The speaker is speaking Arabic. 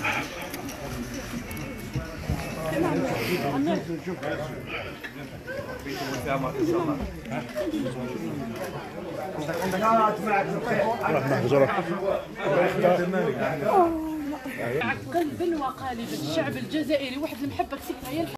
قلب وقالب الشعب الجزائري، واحد المحبه كسبتها هي